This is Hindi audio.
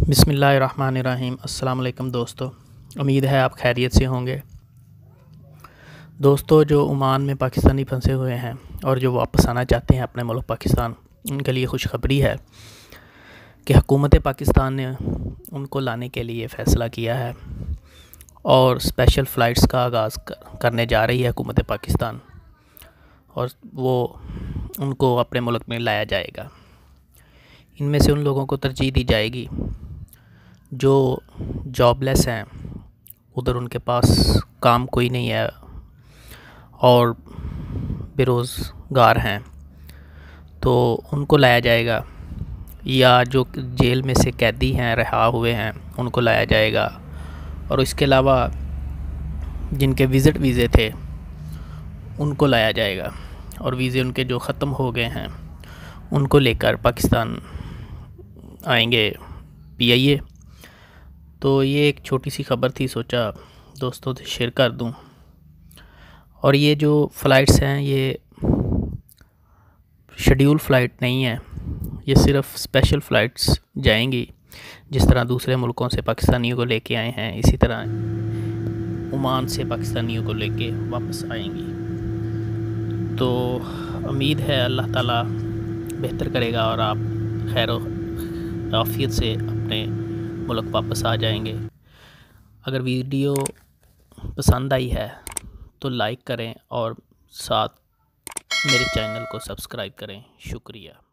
बिस्मिल्लाहिर्रहमानिर्रहीम। अस्सलाम वालेकुम दोस्तों, उम्मीद है आप खैरियत से होंगे। दोस्तों, जो ओमान में पाकिस्तानी फंसे हुए हैं और जो वापस आना चाहते हैं अपने मुल्क पाकिस्तान, उनके लिए खुशखबरी है कि हुकूमत पाकिस्तान ने उनको लाने के लिए फ़ैसला किया है और स्पेशल फ़्लाइट्स का आगाज़ करने जा रही है हुकूमत पाकिस्तान, और वो उनको अपने मुल्क में लाया जाएगा। इनमें से उन लोगों को तरजीह दी जाएगी जो जॉबलेस हैं, उधर उनके पास काम कोई नहीं है और बेरोज़गार हैं, तो उनको लाया जाएगा। या जो जेल में से कैदी हैं, रिहा हुए हैं, उनको लाया जाएगा। और इसके अलावा जिनके विज़िट वीज़े थे उनको लाया जाएगा, और वीज़े उनके जो ख़त्म हो गए हैं उनको लेकर पाकिस्तान आएंगे PIA। तो ये एक छोटी सी ख़बर थी, सोचा दोस्तों से शेयर कर दूं। और ये जो फ़्लाइट्स हैं ये शेड्यूल फ़्लाइट नहीं है, ये सिर्फ़ स्पेशल फ़्लाइट्स जाएंगी। जिस तरह दूसरे मुल्कों से पाकिस्तानियों को लेके आए हैं, इसी तरह ओमान से पाकिस्तानियों को लेके वापस आएंगी। तो उम्मीद है अल्लाह ताला बेहतर करेगा और आप खैर आफियत से अपने मुल्क वापस आ जाएंगे। अगर वीडियो पसंद आई है तो लाइक करें और साथ मेरे चैनल को सब्सक्राइब करें। शुक्रिया।